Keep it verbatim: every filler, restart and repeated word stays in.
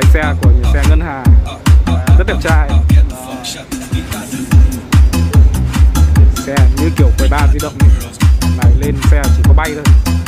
lái xe của nhà xe Ngân Hà rất đẹp trai. Xe như kiểu quầy bar di động này, lên xe chỉ có bay thôi.